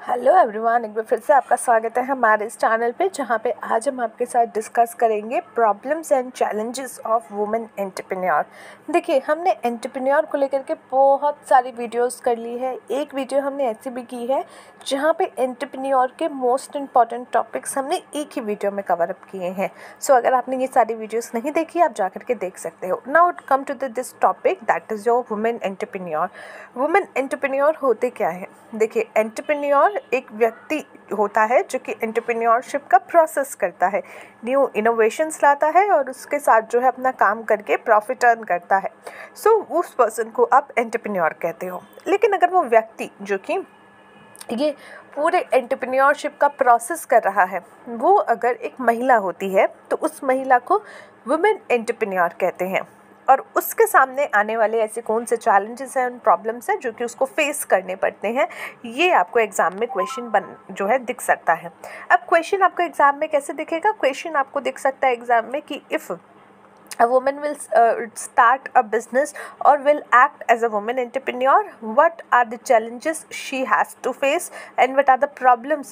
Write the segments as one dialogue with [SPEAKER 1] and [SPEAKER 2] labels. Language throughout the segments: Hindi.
[SPEAKER 1] हेलो एवरीवन, एक बार फिर से आपका स्वागत है हमारे इस चैनल पे, जहाँ पे आज हम आपके साथ डिस्कस करेंगे problems and challenges of women entrepreneur. देखिए, हमने एंटरप्रेन्योर को लेकर के बहुत सारी वीडियोस कर ली है। एक वीडियो हमने ऐसी भी की है जहाँ पे एंटरप्रेन्योर के मोस्ट इम्पॉर्टेंट टॉपिक्स हमने एक ही वीडियो में कवर अप किए हैं। सो अगर आपने ये सारी वीडियोस नहीं देखी, आप जा करके देख सकते हो। Now come to this topic, that is your women entrepreneur. Women entrepreneur होते क्या है? देखिए, एंटरप्रेन्योर एक व्यक्ति होता है जो कि एंटरप्रेन्योरशिप का प्रोसेस करता है, न्यू इनोवेशंस लाता है और उसके साथ जो है अपना काम करके प्रॉफिट अर्न करता है। सो उस पर्सन को आप एंटरप्रेन्योर कहते हो। लेकिन अगर वो व्यक्ति जो कि ये पूरे एंटरप्रेन्योरशिप का प्रोसेस कर रहा है, वो अगर एक महिला होती है तो उस महिला को वुमेन एंटरप्रेन्योर कहते हैं। और उसके सामने आने वाले ऐसे कौन से चैलेंजेस हैं और प्रॉब्लम्स हैं जो कि उसको फेस करने पड़ते हैं, ये आपको एग्ज़ाम में क्वेश्चन जो है दिख सकता है। अब क्वेश्चन आपको एग्ज़ाम में कैसे दिखेगा? क्वेश्चन आपको दिख सकता है एग्ज़ाम में कि if a woman will start a business or will act as a woman entrepreneur, what are the challenges she has to face and what are the problems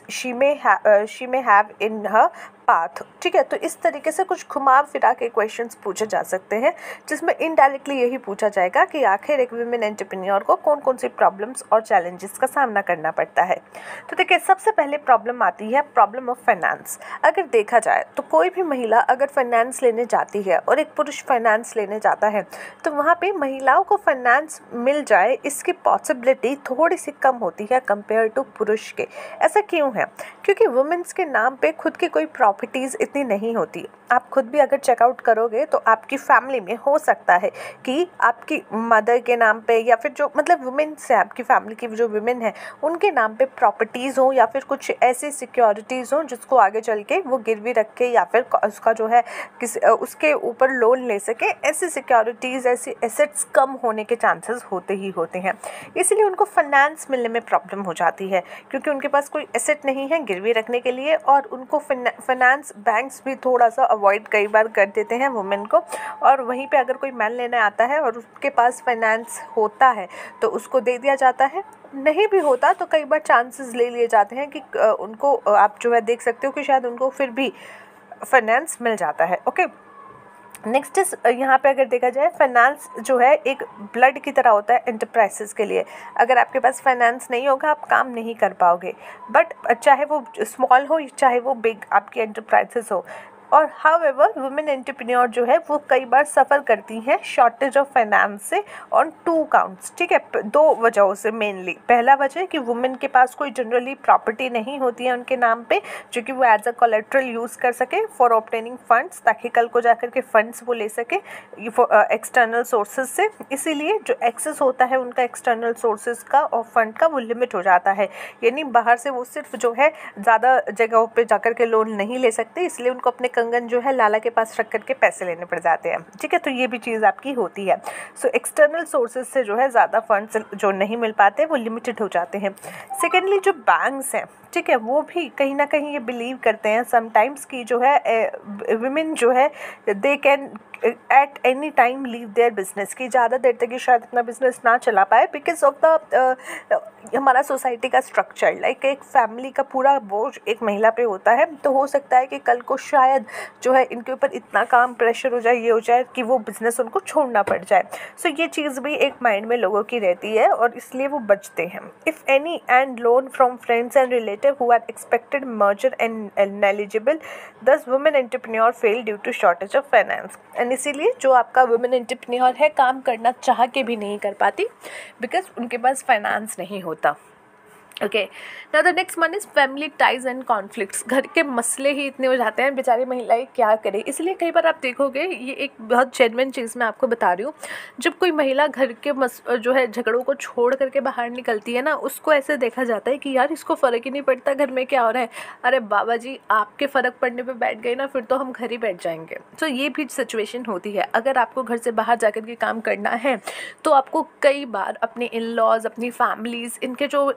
[SPEAKER 1] she may have in her path. ठीक है, तो इस तरीके से कुछ घुमा फिरा के क्वेश्चंस पूछे जा सकते हैं, जिसमें इनडायरेक्टली यही पूछा जाएगा कि आखिर एक वुमेन एंटरप्रेन्योर को कौन कौन सी प्रॉब्लम्स और चैलेंजेस का सामना करना पड़ता है। तो देखिए, सबसे पहले प्रॉब्लम आती है प्रॉब्लम ऑफ फाइनेंस। अगर देखा जाए तो कोई भी महिला अगर फाइनेंस लेने जाती है और एक पुरुष फाइनेंस लेने जाता है, तो वहाँ पे महिलाओं को फाइनेंस मिल जाए इसकी पॉसिबिलिटी थोड़ी सी कम होती है कंपेयर टू पुरुष के। ऐसा क्यों है? क्योंकि वुमेन्स के नाम पे खुद की कोई प्रॉपर्टीज़ इतनी नहीं होती। आप खुद भी अगर चेकआउट करोगे तो आपकी फैमिली में हो सकता है कि आपकी मदर के नाम पे या फिर जो मतलब वुमेन्स है, आपकी फैमिली की जो वुमेन है, उनके नाम पे प्रॉपर्टीज़ हो या फिर कुछ ऐसी सिक्योरिटीज़ हो जिसको आगे चल के वो गिरवी रख के या फिर उसका जो है उसके ऊपर लोन ले सके। ऐसी सिक्योरिटीज़, ऐसी एसेट्स कम होने के चांसेस होते ही होते हैं, इसलिए उनको फाइनेंस मिलने में प्रॉब्लम हो जाती है, क्योंकि उनके पास कोई एसेट नहीं है गिरवी रखने के लिए। और उनको फाइनेंस बैंक्स भी थोड़ा सा अवॉइड कई बार कर देते हैं वुमेन को। और वहीं पे अगर कोई मैन लेने आता है और उसके पास फाइनेंस होता है तो उसको दे दिया जाता है, नहीं भी होता तो कई बार चांसेस ले लिए जाते हैं कि उनको आप जो है देख सकते हो कि शायद उनको फिर भी फाइनेंस मिल जाता है। ओके, नेक्स्ट इज यहाँ पे अगर देखा जाए, फाइनेंस जो है एक ब्लड की तरह होता है एंटरप्राइजेस के लिए। अगर आपके पास फाइनेंस नहीं होगा, आप काम नहीं कर पाओगे। बट चाहे वो स्मॉल हो चाहे वो बिग आपकी एंटरप्राइजेस हो। और हाउएवर वुमेन एंटरप्रेन्योर जो है वो कई बार सफ़र करती हैं शॉर्टेज ऑफ फाइनेंस से ऑन 2 काउंट्स। ठीक है, 2 वजहों से मेनली। पहला वजह है कि वुमेन के पास कोई जनरली प्रॉपर्टी नहीं होती है उनके नाम पे, जो कि वो एज अ कोलेट्रल यूज़ कर सके फॉर ऑब्टेनिंग फंड्स, ताकि कल को जाकर के फंड्स वो ले सके एक्सटर्नल सोर्सेज से। इसीलिए जो एक्सेस होता है उनका एक्सटर्नल सोर्सेज का और फंड का, वो लिमिट हो जाता है। यानी बाहर से वो सिर्फ जो है ज़्यादा जगहों पर जाकर के लोन नहीं ले सकते, इसलिए उनको अपने कंगन जो है लाला के पास रख करके पैसे लेने पड़ जाते हैं। ठीक है, तो ये भी चीज़ आपकी होती है। सो एक्सटर्नल सोर्सेज से जो है ज़्यादा फंड्स जो नहीं मिल पाते वो लिमिटेड हो जाते हैं। सेकेंडली, जो बैंक्स हैं, ठीक है, वो भी कहीं ना कहीं ये बिलीव करते हैं समटाइम्स कि जो है विमेन जो है they can at any time leave their business, की ज़्यादा देर तक ये शायद अपना बिजनेस ना चला पाए बिकॉज ऑफ द हमारा सोसाइटी का स्ट्रक्चर। लाइक एक फैमिली का पूरा बोझ एक महिला पे होता है, तो हो सकता है कि कल को शायद जो है इनके ऊपर इतना काम प्रेशर हो जाए, ये हो जाए कि वो बिज़नेस उनको छोड़ना पड़ जाए। सो ये चीज़ भी एक माइंड में लोगों की रहती है और इसलिए वो बचते हैं। If any and loan from friends and relative who are expected merger and eligible, thus women entrepreneur fail due to shortage of finance. And इसीलिए जो आपका वुमेन एंटरप्रेन्योर है काम करना चाह के भी नहीं कर पाती बिकॉज उनके पास फाइनेंस नहीं होता। Okay, now the next one is family ties and conflicts. घर के मसले ही इतने हो जाते हैं, बेचारी महिलाएं क्या करें। इसलिए कई बार आप देखोगे, ये एक बहुत जेन्युइन चीज़ मैं आपको बता रही हूँ, जब कोई महिला घर के जो है झगड़ों को छोड़ करके बाहर निकलती है ना, उसको ऐसे देखा जाता है कि यार इसको फ़र्क ही नहीं पड़ता घर में क्या हो रहा है। अरे बाबा जी, आपके फ़र्क पड़ने पर बैठ गए ना, फिर तो हम घर ही बैठ जाएंगे। तो ये भी सिचुएशन होती है। अगर आपको घर से बाहर जाकर के काम करना है तो आपको कई बार अपने इन लॉज, अपनी फैमिलीज़, इनके जो झगड़े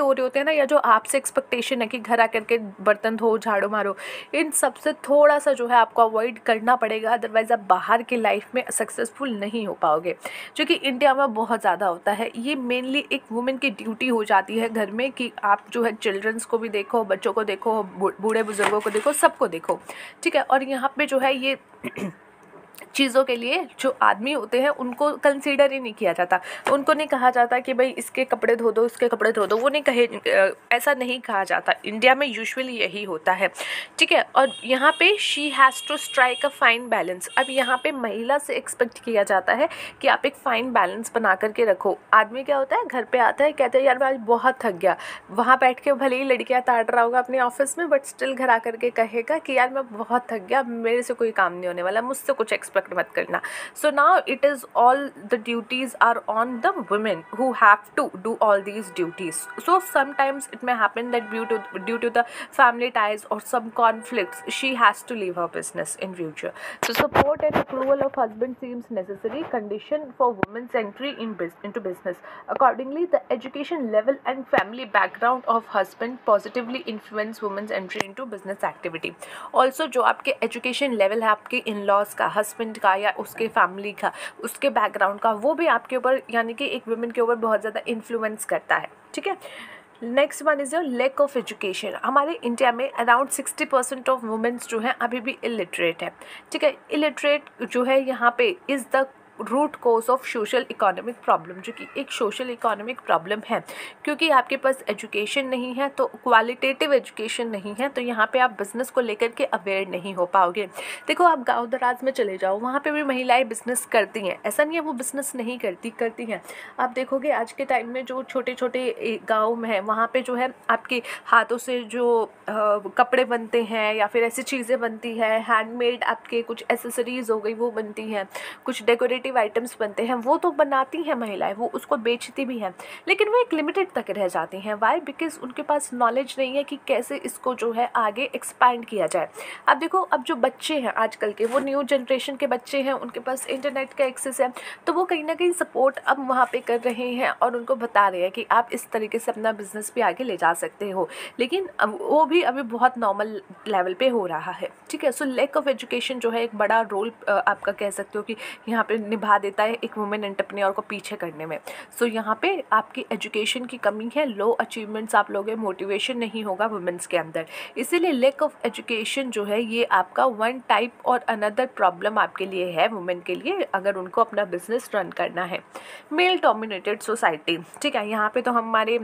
[SPEAKER 1] हो रहे होते हैं ना, या जो आपसे एक्सपेक्टेशन है कि घर आकर के बर्तन धो, झाड़ू मारो, इन सब से थोड़ा सा जो है आपको अवॉइड करना पड़ेगा, अदरवाइज़ आप बाहर की लाइफ में सक्सेसफुल नहीं हो पाओगे, जो कि इंडिया में बहुत ज़्यादा होता है। ये मेनली एक वुमेन की ड्यूटी हो जाती है घर में कि आप जो है चिल्ड्रंस को भी देखो, बच्चों को देखो, बूढ़े बुजुर्गों को देखो, सबको देखो, ठीक है। और यहाँ पे जो है ये चीज़ों के लिए जो आदमी होते हैं उनको कंसीडर ही नहीं किया जाता, उनको नहीं कहा जाता कि भाई इसके कपड़े धो दो, इसके कपड़े धो दो, वो नहीं कहे, ऐसा नहीं कहा जाता। इंडिया में यूजुअली यही होता है, ठीक है। और यहाँ पे she has to strike a fine balance. अब यहाँ पे महिला से एक्सपेक्ट किया जाता है कि आप एक फ़ाइन बैलेंस बना करके रखो। आदमी क्या होता है, घर पे आता है, कहते हैं यार मैं आज बहुत थक गया, वहाँ बैठ के भले ही लड़कियाँ ताड़ रहा होगा अपने ऑफिस में, बट स्टिल घर आकर के कहेगा कि यार मैं बहुत थक गया, मेरे से कोई काम नहीं होने वाला, मुझसे कुछ एक्सपेक्ट मत करना। So now it is all the duties are on the women who have to do all these duties. So sometimes it may happen that due to the family ties or some conflicts, she has to leave her business in future. So support and approval of husband seems necessary condition for women's entry into business. Accordingly, the education level and family background of husband positively influence women's entry into business activity. Also जो आपके education level है, आपके in-laws का, husband का या उसके फैमिली का, उसके बैकग्राउंड का, वो भी आपके ऊपर यानी कि एक वुमेन के ऊपर बहुत ज़्यादा इन्फ्लुएंस करता है, ठीक है। Next one is your lack of education. हमारे इंडिया में अराउंड 60% ऑफ वुमेन्स जो हैं अभी भी इलिटरेट है, ठीक है। इलिटरेट जो है यहाँ पे is the root cause of social economic problem, जो कि एक सोशल इकोनॉमिक प्रॉब्लम है, क्योंकि आपके पास एजुकेशन नहीं है, तो क्वालिटेटिव एजुकेशन नहीं है, तो यहाँ पे आप बिज़नेस को लेकर के अवेयर नहीं हो पाओगे। देखो आप गांव दराज में चले जाओ, वहाँ पे भी महिलाएं बिज़नेस करती हैं, ऐसा नहीं है वो बिज़नेस नहीं करती हैं। आप देखोगे आज के टाइम में जो छोटे छोटे गाँव में है, वहाँ पर जो है आपके हाथों से जो कपड़े बनते हैं या फिर ऐसी चीज़ें बनती हैं, हैंडमेड आपके कुछ एसेसरीज़ हो गई वो बनती हैं, कुछ डेकोरेटिव आइटम्स बनते हैं, वो तो बनाती हैं महिलाएं, वो उसको बेचती भी हैं, लेकिन वो एक लिमिटेड तक रह जाती हैं। वाई? बिकॉज उनके पास नॉलेज नहीं है कि कैसे इसको जो है आगे एक्सपैंड किया जाए। अब देखो अब जो बच्चे हैं आजकल के, वो न्यू जनरेशन के बच्चे हैं, उनके पास इंटरनेट का एक्सेस है, तो वो कहीं ना कहीं सपोर्ट अब वहाँ पे कर रहे हैं और उनको बता रहे हैं कि आप इस तरीके से अपना बिजनेस भी आगे ले जा सकते हो, लेकिन वो भी अभी बहुत नॉर्मल लेवल पे हो रहा है, ठीक है। सो लैक ऑफ एजुकेशन जो है एक बड़ा रोल आपका कह सकते हो कि यहाँ पे निभा देता है एक वुमेन एंटरप्रेन्योर को पीछे करने में। सो यहाँ पे आपकी एजुकेशन की कमी है, लो अचीवमेंट्स आप लोगे, मोटिवेशन नहीं होगा वुमेन्स के अंदर, इसीलिए लैक ऑफ एजुकेशन जो है ये आपका वन टाइप और अनदर प्रॉब्लम आपके लिए है वुमेन के लिए, अगर उनको अपना बिजनेस रन करना है। मेल डोमिनेटेड सोसाइटी, ठीक है, यहाँ पे तो हमारे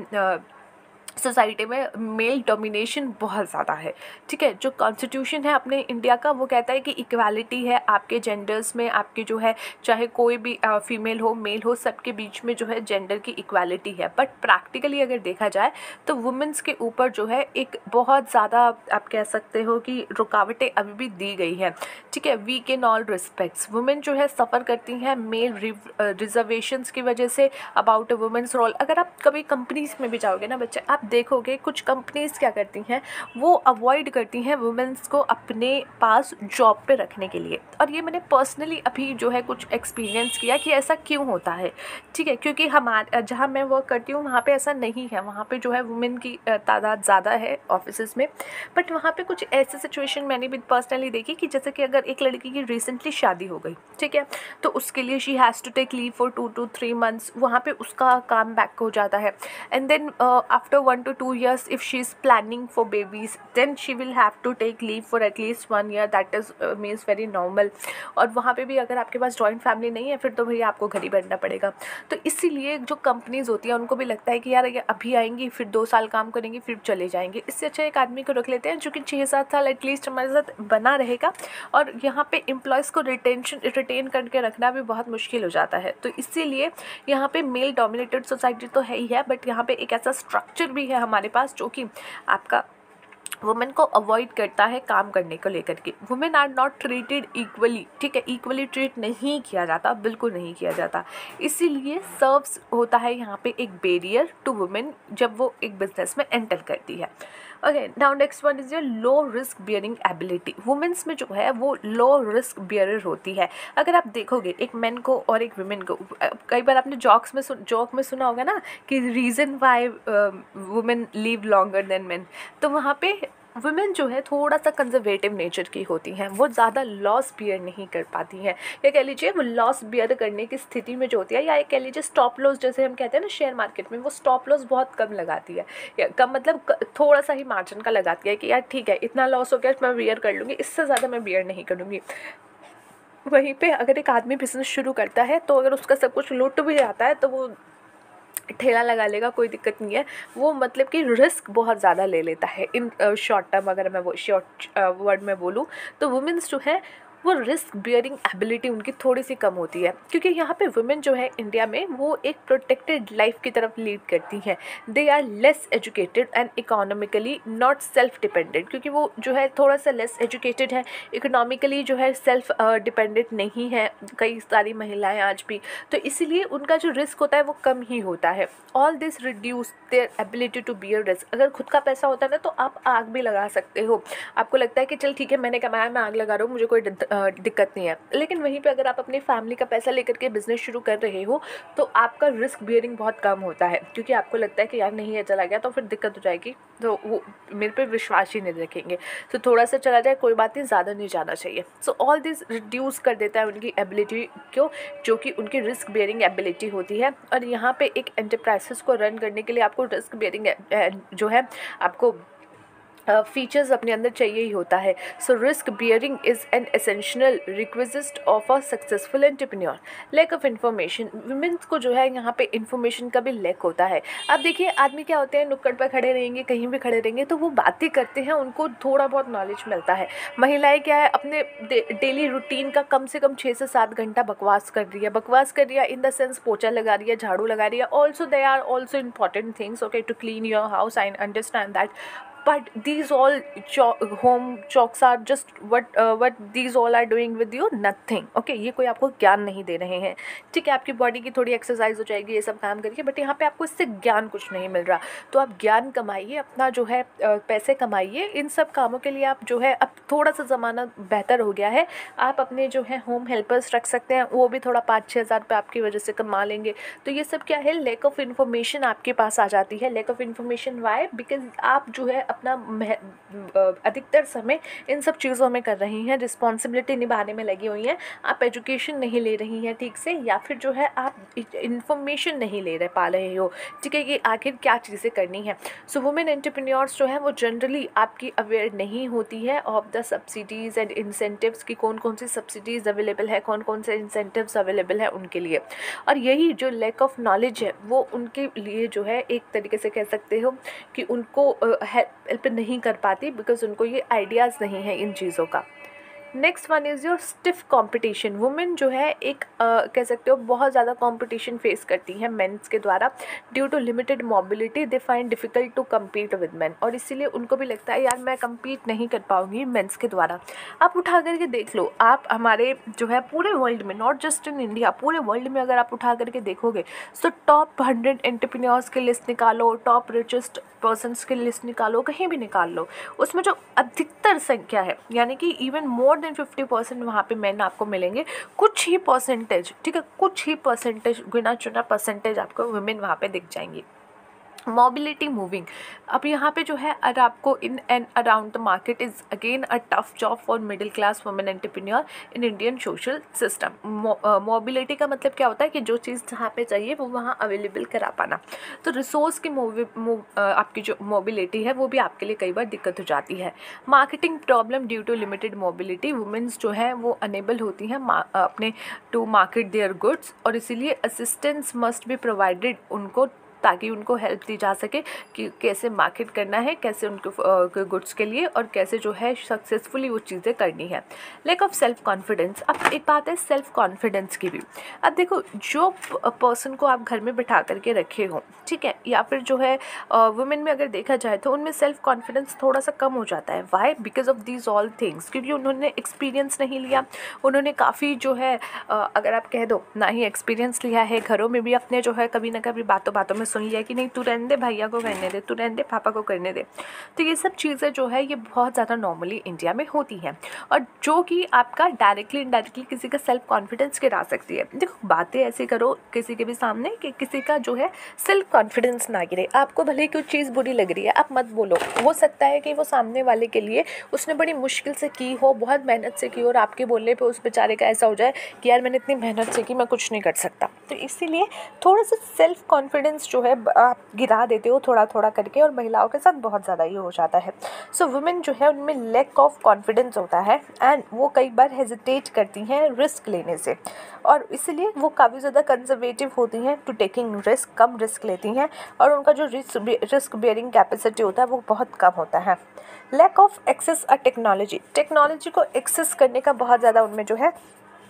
[SPEAKER 1] सोसाइटी में मेल डोमिनेशन बहुत ज़्यादा है, ठीक है। जो कॉन्स्टिट्यूशन है अपने इंडिया का वो कहता है कि इक्वालिटी है आपके जेंडर्स में, आपके जो है चाहे कोई भी फीमेल हो मेल हो, सबके बीच में जो है जेंडर की इक्वालिटी है, बट प्रैक्टिकली अगर देखा जाए तो वुमेन्स के ऊपर जो है एक बहुत ज़्यादा आप कह सकते हो कि रुकावटें अभी भी दी गई हैं, ठीक है। Weak in all respects women जो है सफ़र करती हैं मेल रिजर्वेशंस की वजह say about a women's role. अगर आप कभी कंपनीज में भी जाओगे ना बच्चे, आप देखोगे कुछ कंपनीज क्या करती हैं, वो अवॉइड करती हैं वुमेन्स को अपने पास जॉब पे रखने के लिए, और ये मैंने पर्सनली अभी जो है कुछ एक्सपीरियंस किया कि ऐसा क्यों होता है, ठीक है। क्योंकि हमारे जहाँ मैं वर्क करती हूँ वहाँ पे ऐसा नहीं है, वहाँ पे जो है वुमेन की तादाद ज़्यादा है ऑफिस में, बट वहाँ पे कुछ ऐसे सिचुएशन मैंने भी पर्सनली देखी कि जैसे कि अगर एक लड़की की रिसेंटली शादी हो गई, ठीक है, तो उसके लिए she has to take leave for 2 to 3 months, वहाँ पे उसका काम बैक हो जाता है, and then after 1 to 2 years if she is planning for babies, then she will have to take leave for at least 1 year, that is means very normal। और वहाँ पे भी अगर आपके पास जॉइंट फैमिली नहीं है फिर तो भैया आपको घर ही बैठना पड़ेगा। तो इसीलिए जो कंपनीज होती हैं उनको भी लगता है कि यार ये अभी आएंगी फिर 2 साल काम करेंगी फिर चले जाएंगे, इससे अच्छा एक आदमी को रख लेते हैं जो कि 6-7 साल एटलीस्ट हमारे साथ बना रहेगा, और यहाँ पे एम्प्लॉयज़ को रिटेन करके रखना भी बहुत मुश्किल हो जाता है। तो इसीलिए यहाँ पे मेल डोमिनेटेड सोसाइटी तो है ही है, बट यहाँ पे एक ऐसा स्ट्रक्चर भी है हमारे पास जो कि आपका वुमेन को अवॉइड करता है काम करने को लेकर के। Women are not treated equally, ठीक है, इक्वली ट्रीट नहीं किया जाता, बिल्कुल नहीं किया जाता, इसीलिए सर्व्स होता है यहाँ पे एक बैरियर टू वुमेन जब वो एक बिजनेस में एंटर करती है। Okay, now next one is your low risk bearing ability. Womens में जो है वो लो रिस्क बियरर होती है। अगर आप देखोगे एक मैन को और एक वुमेन को, कई बार आपने जोक में सुना होगा ना कि reason why women live longer than men, तो वहाँ पे वुमेन जो है थोड़ा सा कंजर्वेटिव नेचर की होती हैं, वो ज़्यादा लॉस बियर नहीं कर पाती हैं, या कह लीजिए वो लॉस बियर करने की स्थिति में जो होती है, या एक कह लीजिए स्टॉप लॉस जैसे हम कहते हैं ना शेयर मार्केट में, वो स्टॉप लॉस बहुत कम लगाती है, या कम मतलब थोड़ा सा ही मार्जिन का लगाती है कि यार ठीक है इतना लॉस हो गया मैं बियर कर लूँगी, इससे ज़्यादा मैं बियर नहीं करूँगी। वहीं पे अगर एक आदमी बिजनेस शुरू करता है तो अगर उसका सब कुछ लुट भी जाता है तो वो ठेला लगा लेगा, कोई दिक्कत नहीं है। वो मतलब कि रिस्क बहुत ज़्यादा ले लेता है इन शॉर्ट टर्म, अगर मैं वो शॉर्ट वर्ड में बोलूँ तो वुमेन्स जो है वो रिस्क बियरिंग एबिलिटी उनकी थोड़ी सी कम होती है, क्योंकि यहाँ पे वुमेन जो है इंडिया में वो एक प्रोटेक्टेड लाइफ की तरफ लीड करती हैं। They are less educated and economically not self dependent, क्योंकि वो जो है थोड़ा सा लेस एजुकेटेड है, इकोनॉमिकली जो है सेल्फ डिपेंडेंट नहीं है कई सारी महिलाएं आज भी, तो इसीलिए उनका जो रिस्क होता है वो कम ही होता है। All this reduce their ability to bear risk. अगर खुद का पैसा होता है ना तो आप आग भी लगा सकते हो, आपको लगता है कि चल ठीक है मैंने कमाया मैं आग लगा रहा हूँ, मुझे कोई दिक्कत नहीं है। लेकिन वहीं पे अगर आप अपनी फैमिली का पैसा लेकर के बिजनेस शुरू कर रहे हो तो आपका रिस्क बियरिंग बहुत कम होता है, क्योंकि आपको लगता है कि यार नहीं है चला गया तो फिर दिक्कत हो जाएगी, तो वो मेरे पे विश्वास ही नहीं रखेंगे, तो थोड़ा सा चला जाए कोई बात नहीं, ज़्यादा नहीं जाना चाहिए। सो ऑल दिस रिड्यूस कर देता है उनकी एबिलिटी को, जो कि उनकी रिस्क बियरिंग एबिलिटी होती है। और यहाँ पे एक एंटरप्राइजेस को रन करने के लिए आपको रिस्क बियरिंग जो है आपको फीचर्स अपने अंदर चाहिए ही होता है। So risk bearing is an essential requisite of a successful entrepreneur. Lack of information, womens को जो है यहाँ पे इन्फॉर्मेशन का भी लैक होता है। अब देखिए आदमी क्या होते हैं नुक्कड़ पर खड़े रहेंगे, कहीं भी खड़े रहेंगे तो वो बातें करते हैं, उनको थोड़ा बहुत नॉलेज मिलता है। महिलाएं क्या है अपने डेली रूटीन का कम से कम 6 से 7 घंटा बकवास कर रही है इन द सेंस पोछा लगा रही है, झाड़ू लगा रही है। Also they are also important things okay to clean your house, I understand that, but these all home chores are just what these all are doing with you nothing okay, ये कोई आपको ज्ञान नहीं दे रहे हैं, ठीक है आपकी बॉडी की थोड़ी एक्सरसाइज हो जाएगी ये सब काम करके, बट यहाँ पे आपको इससे ज्ञान कुछ नहीं मिल रहा। तो आप ज्ञान कमाइए, अपना जो है पैसे कमाइए, इन सब कामों के लिए आप जो है अब थोड़ा सा ज़माना बेहतर हो गया है, आप अपने जो है होम हेल्पर्स रख सकते हैं, वो भी थोड़ा 5-6 हज़ार रुपये आपकी वजह से कमा लेंगे। तो ये सब क्या है, लैक ऑफ इन्फॉर्मेशन आपके पास आ जाती है। Lack of information why, because आप जो है अपना अधिकतर समय इन सब चीज़ों में कर रही हैं, रिस्पॉन्सिबिलिटी निभाने में लगी हुई हैं, आप एजुकेशन नहीं ले रही हैं ठीक से, या फिर जो है आप इन्फॉर्मेशन नहीं ले पा रहे हो, ठीक है, कि आखिर क्या चीज़ें करनी है। सो वुमेन एंटरप्रेन्योर्स जो है वो जनरली आपकी अवेयर नहीं होती है of the subsidies and incentives की, कौन कौन सी सब्सिडीज़ अवेलेबल है, कौन कौन से इंसेंटिव्स अवेलेबल है उनके लिए। और यही जो लैक ऑफ नॉलेज है वो उनके लिए जो है एक तरीके से कह सकते हो कि उनको हेल्प नहीं कर पाती, बिकॉज उनको ये आइडियाज़ नहीं है इन चीज़ों का। Next one is your stiff competition. Women जो है एक कह सकते हो बहुत ज़्यादा कंपटीशन फेस करती हैं मेंस के द्वारा, due to limited mobility they find difficult to compete with men, और इसीलिए उनको भी लगता है यार मैं कम्पीट नहीं कर पाऊंगी मेंस के द्वारा। आप उठा करके देख लो, आप हमारे जो है पूरे वर्ल्ड में, नॉट जस्ट इन इंडिया, पूरे वर्ल्ड में अगर आप उठा करके देखोगे तो टॉप 100 एंटरप्रेन्योर्स की लिस्ट निकालो, टॉप रिचेस्ट पर्सनस की लिस्ट निकालो, कहीं भी निकाल लो, उसमें जो अधिकतर संख्या है यानी कि इवन मोर देन 50% वहाँ पे मैन आपको मिलेंगे, कुछ ही परसेंटेज, ठीक है, कुछ ही परसेंटेज, गिना चुना परसेंटेज आपको वुमेन वहाँ पे दिख जाएंगी। मोबिलिटी मूविंग, अब यहाँ पे जो है अगर आपको in and around the market is again a tough job for middle class women entrepreneur in Indian social system. Mobility का मतलब क्या होता है कि जो चीज़ जहाँ पे चाहिए वो वहाँ अवेलेबल करा पाना। तो रिसोर्स की आपकी जो मोबिलिटी है वो भी आपके लिए कई बार दिक्कत हो जाती है। Marketing problem due to limited mobility, womens जो है वो अनेबल होती हैं अपने टू मार्केट देयर गुड्स, और इसीलिए असिस्टेंस मस्ट बी प्रोवाइडेड उनको, ताकि उनको हेल्प दी जा सके कि कैसे मार्केट करना है, कैसे उनको गुड्स के लिए, और कैसे जो है सक्सेसफुली वो चीज़ें करनी है। लैक ऑफ सेल्फ कॉन्फिडेंस, अब एक बात है सेल्फ कॉन्फिडेंस की भी। अब देखो जो पर्सन को आप घर में बिठा करके रखे हो, ठीक है, या फिर जो है वुमेन में अगर देखा जाए तो उनमें सेल्फ कॉन्फिडेंस थोड़ा सा कम हो जाता है। Why? Because of these all things, क्योंकि उन्होंने एक्सपीरियंस नहीं लिया, उन्होंने काफ़ी जो है अगर आप कह दो ना ही एक्सपीरियंस लिया है, घरों में भी अपने जो है कभी ना कभी बातों बातों में सुन लिया कि नहीं तू रहने दे, भैया को करने दे, तू रहने दे, पापा को करने दे। तो ये सब चीज़ें जो है ये बहुत ज़्यादा नॉर्मली इंडिया में होती हैं, और जो कि आपका डायरेक्टली इनडायरेक्टली किसी का सेल्फ कॉन्फिडेंस गिरा सकती है। देखो बातें ऐसी करो किसी के भी सामने कि किसी का जो है सेल्फ कॉन्फिडेंस ना गिरे। आपको भले ही कोई चीज़ बुरी लग रही है, आप मत बोलो। हो सकता है कि वो सामने वाले के लिए उसने बड़ी मुश्किल से की हो, बहुत मेहनत से की, और आपके बोलने पे उस बेचारे का ऐसा हो जाए कि यार मैंने इतनी मेहनत से की, मैं कुछ नहीं कर सकता। तो इसीलिए थोड़ा सा सेल्फ कॉन्फिडेंस जो है आप गिरा देते हो थोड़ा थोड़ा करके, और महिलाओं के साथ बहुत ज़्यादा ये हो जाता है। सो वुमेन जो है उनमें लैक ऑफ कॉन्फिडेंस होता है, एंड वो कई बार हेजिटेट करती हैं रिस्क लेने से, और इसलिए वो काफ़ी ज़्यादा कंजर्वेटिव होती हैं टू टेकिंग रिस्क, कम रिस्क लेती हैं, और उनका जो रिस्क बेयरिंग कैपेसिटी होता है वो बहुत कम होता है। Lack of access a technology को एक्सेस करने का बहुत ज़्यादा उनमें जो है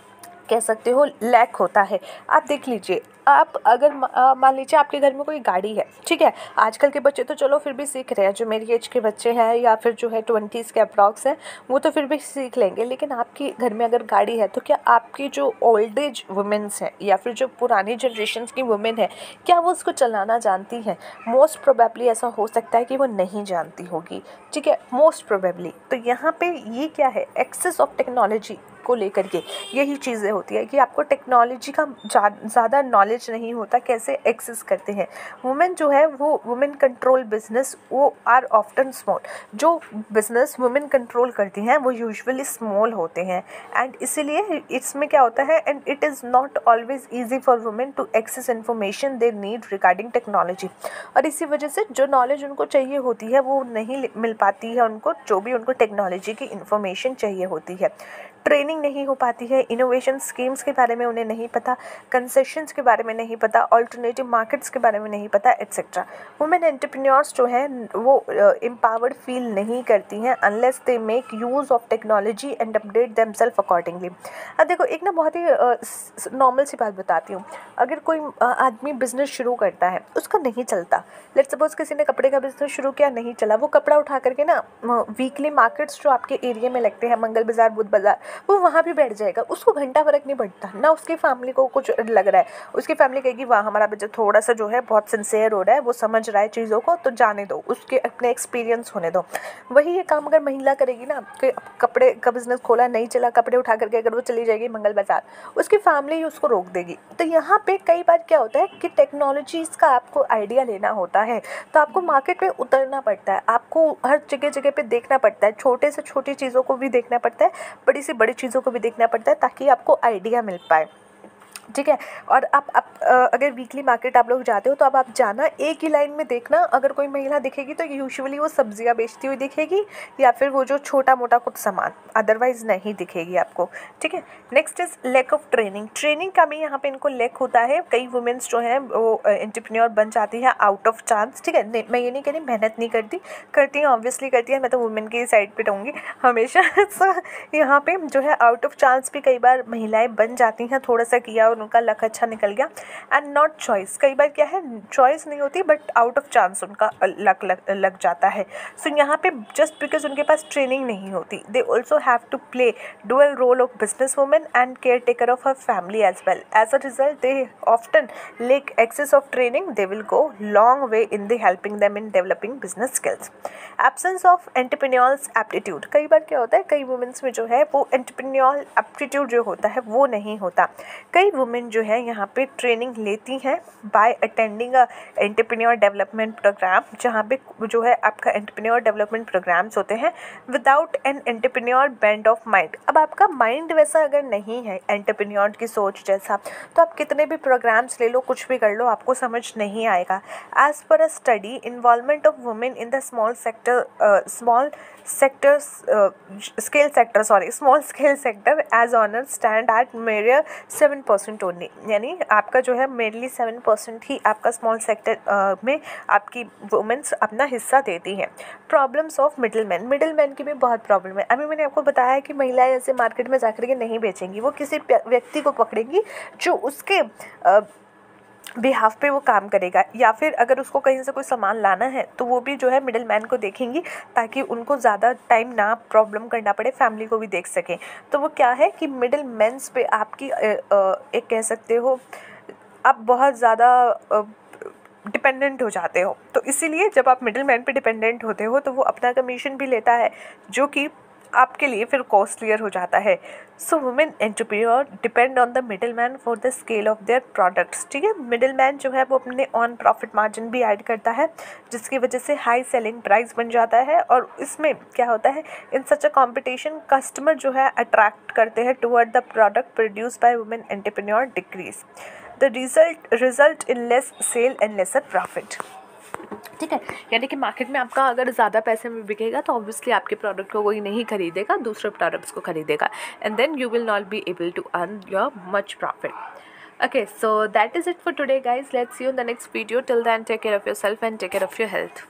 [SPEAKER 1] कह सकते हो लैक होता है। आप देख लीजिए, आप अगर मान लीजिए आपके घर में कोई गाड़ी है, ठीक है, आजकल के बच्चे तो चलो फिर भी सीख रहे हैं, जो मेरी एज के बच्चे हैं या फिर जो है 20s के अप्रॉक्स हैं वो तो फिर भी सीख लेंगे, लेकिन आपके घर में अगर गाड़ी है तो क्या आपकी जो ओल्ड एज वुमेन्स हैं या फिर जो पुरानी जनरेशन की वुमेन है, क्या वो उसको चलाना जानती हैं? मोस्ट प्रोबेबली ऐसा हो सकता है कि वो नहीं जानती होगी, ठीक है, मोस्ट प्रोबेबली। तो यहाँ पे ये क्या है, एक्सेस ऑफ टेक्नोलॉजी को लेकर के यही चीज़ें होती है कि आपको टेक्नोलॉजी का ज़्यादा नॉलेज नहीं होता, कैसे एक्सेस करते हैं। वुमेन जो है वो वुमेन कंट्रोल बिजनेस, वो आर ऑफ्टन स्मॉल। जो बिजनेस वुमेन कंट्रोल करती हैं वो यूजुअली स्मॉल होते हैं, एंड इसीलिए इसमें क्या होता है, and it is not always easy for women to access information they need regarding technology, और इसी वजह से जो नॉलेज उनको चाहिए होती है वो नहीं मिल पाती है उनको, जो भी उनको टेक्नोलॉजी की इन्फॉर्मेशन चाहिए होती है। ट्रेनिंग नहीं हो पाती है, इनोवेशन स्कीम्स के बारे में उन्हें नहीं पता, कंसेशंस के बारे में नहीं पता, अल्टरनेटिव मार्केट्स के बारे में नहीं पता, एट्सेट्रा। वुमेन एंटरप्रेन्योर्स जो हैं वो एम्पावर्ड फील नहीं करती हैं unless they make use of technology and update themselves accordingly. अब देखो एक ना बहुत ही नॉर्मल सी बात बताती हूँ। अगर कोई आदमी बिजनेस शुरू करता है, उसका नहीं चलता, लेट्स सपोज किसी ने कपड़े का बिजनेस शुरू किया, नहीं चला, वो कपड़ा उठा करके ना वीकली मार्केट्स जो आपके एरिया में लगते हैं, मंगल बाज़ार, बुध बाज़ार, वो वहाँ भी बैठ जाएगा, उसको घंटा फ़र्क नहीं पड़ता ना। उसकी फैमिली को कुछ लग रहा है, उसकी फैमिली कहेगी वाह हमारा बच्चा थोड़ा सा जो है बहुत सिंसियर हो रहा है, वो समझ रहा है चीज़ों को, तो जाने दो, उसके अपने एक्सपीरियंस होने दो। वही ये काम अगर महिला करेगी ना, कि कपड़े का बिजनेस खोला, नहीं चला, कपड़े उठा करके अगर वो चली जाएगी मंगल बाज़ार, उसकी फैमिली ही उसको रोक देगी। तो यहाँ पे कई बार क्या होता है कि टेक्नोलॉजीज़ का आपको आइडिया लेना होता है, तो आपको मार्केट में उतरना पड़ता है, आपको हर जगह जगह पे देखना पड़ता है, छोटे से छोटी चीज़ों को भी देखना पड़ता है, बड़ी से बड़ी चीज़ों को भी देखना पड़ता है, ताकि आपको आइडिया मिल पाए, ठीक है। और आप अगर वीकली मार्केट आप लोग जाते हो तो अब आप जाना एक ही लाइन में देखना, अगर कोई महिला दिखेगी तो यूजुअली वो सब्जियां बेचती हुई दिखेगी, या फिर वो जो छोटा मोटा कुछ सामान, अदरवाइज नहीं दिखेगी आपको, ठीक है। Next is lack of training का भी यहाँ पे इनको लैक होता है। कई वुमेन्स जो हैं वो एंटरप्रेन्योर बन जाती है आउट ऑफ चांस, ठीक है। मैं ये नहीं कह रही मेहनत नहीं करती हैं, ऑब्वियसली करती है, मैं तो वुमेन की साइड पे रहूँगी हमेशा। सो यहाँ पे जो है आउट ऑफ चांस भी कई बार महिलाएं बन जाती हैं, थोड़ा सा किया और उनका लक अच्छा निकल गया, एंड नॉट चॉइस। कई बार क्या है, चॉइस नहीं होती बट आउट ऑफ चांस उनका लक लग जाता है। सो यहाँ पे जस्ट बिकॉज उनके पास ट्रेनिंग नहीं होती, they also have to play dual role of business women and care taker of her family as well. As a result they often lack access of training, they will go long way in the helping them in developing business skills. Absence of entrepreneurs aptitude, कई बार क्या होता है, कई वुमेन्स में जो है वो एंटरप्रेन्योर एप्टीट्यूड जो होता है वो नहीं होता। कई वुमेन जो है यहाँ पे ट्रेनिंग लेती हैं by attending a entrepreneur development programme, जहाँ पे जो है आपका एंटरप्रेन्योर डेवलपमेंट प्रोग्राम्स होते हैं without an entrepreneur bend of mind. अब आपका माइंड वैसा अगर नहीं है एंटरप्रेन्योर की सोच जैसा, तो आप कितने भी प्रोग्राम्स ले लो, कुछ भी कर लो, आपको समझ नहीं आएगा। As per a study, involvement of women in the small scale sector as owner stand at mere 7% only, यानी आपका जो है मेनली 7% ही आपका स्मॉल सेक्टर में आपकी वुमेन्स अपना हिस्सा देती हैं। प्रॉब्लम्स ऑफ मिडिल मैन की भी बहुत प्रॉब्लम है। अभी मैंने आपको बताया है कि महिलाएं ऐसे मार्केट में जाकर के नहीं बेचेंगी, वो किसी व्यक्ति को पकड़ेंगी जो उसके बिहाफ पे वो काम करेगा, या फिर अगर उसको कहीं से कोई सामान लाना है तो वो भी जो है मिडिल मैन को देखेंगी, ताकि उनको ज़्यादा टाइम ना प्रॉब्लम करना पड़े, फैमिली को भी देख सकें। तो वो क्या है कि मिडिल मैन्स पे आपकी एक कह सकते हो आप बहुत ज़्यादा डिपेंडेंट हो जाते हो। तो इसीलिए जब आप मिडिल मैन पे डिपेंडेंट होते हो तो वो अपना कमीशन भी लेता है, जो कि आपके लिए फिर कॉस्टलियर हो जाता है। So women entrepreneur depend on the middle man for the scale of their products. ठीक है, मिडिल मैन जो है वो अपने ऑन प्रॉफिट मार्जिन भी ऐड करता है, जिसकी वजह से हाई सेलिंग प्राइस बन जाता है। और इसमें क्या होता है, इन सच अ कॉम्पिटिशन कस्टमर जो है अट्रैक्ट करते हैं toward the product produce by women entrepreneur decrease the result in less sale and lesser profit. ठीक है, यानी कि मार्केट में आपका अगर ज़्यादा पैसे में बिकेगा तो ऑब्वियसली आपके प्रोडक्ट को कोई नहीं खरीदेगा, दूसरे प्रोडक्ट्स को खरीदेगा, and then you will not be able to earn your much profit. Okay, so that is it for today, guys. Let's see you in the next video. Till then, take care of yourself and take care of your health.